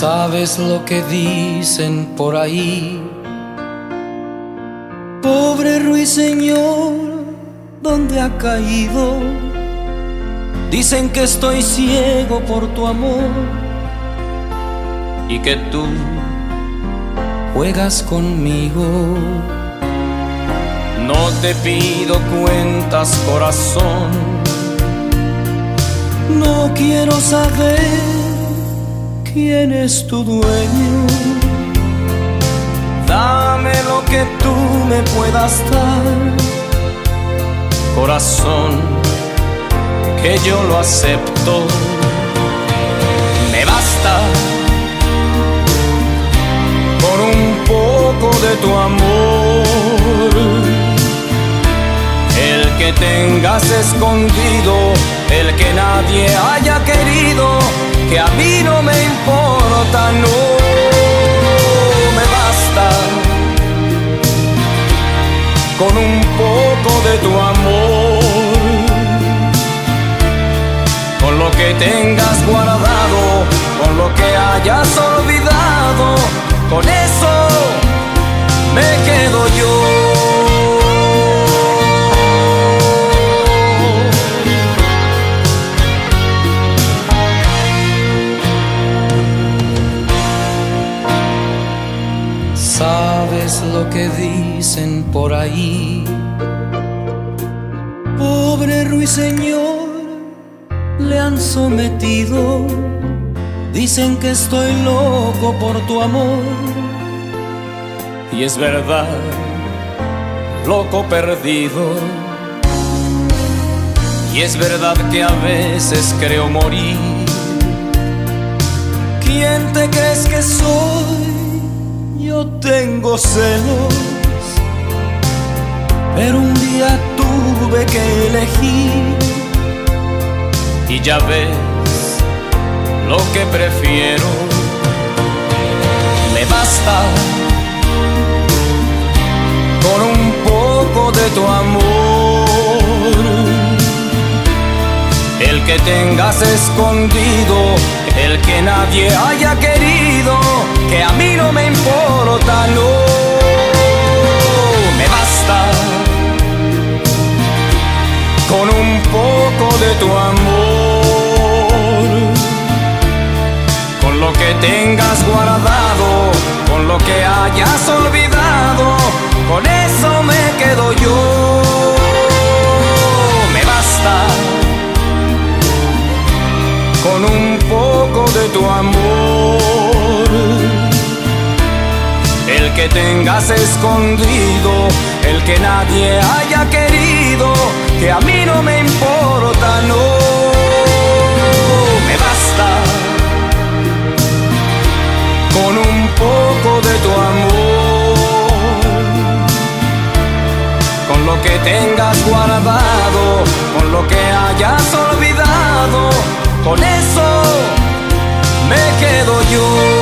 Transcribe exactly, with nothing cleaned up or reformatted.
¿Sabes lo que dicen por ahí? Pobre ruiseñor, ¿dónde ha caído? Dicen que estoy ciego por tu amor y que tú juegas conmigo. No te pido cuentas, corazón, no quiero saber quién es tu dueño. Dame lo que tú me puedas dar, corazón, que yo lo acepto. Me basta con un poco de tu amor, el que tengas escondido, el que nadie haya querido, que a mí no me importa, no me basta con un poco de tu amor, con lo que tengas guardado, con lo que hayas olvidado, con eso me quedo yo. ¿Sabes lo que dicen por ahí? Pobre ruiseñor, le han sometido. Dicen que estoy loco por tu amor. Y es verdad, loco perdido. Y es verdad que a veces creo morir. ¿Quién te crees que soy? Yo tengo celos, pero un día tuve que elegir. Y ya ves lo que prefiero. Me basta con un poco de tu amor, el que tengas escondido, el que nadie haya querido, que a mí no me importa, no me basta con un poco de tu amor, con lo que tengas guardado, con lo que hayas olvidado, con eso me quedo yo. Me basta con un poco de tu amor, el que tengas escondido, el que nadie haya querido, que a mí no me importa, no me basta con un poco de tu amor, con lo que tengas guardado, con lo que hayas olvidado, con eso me quedo yo.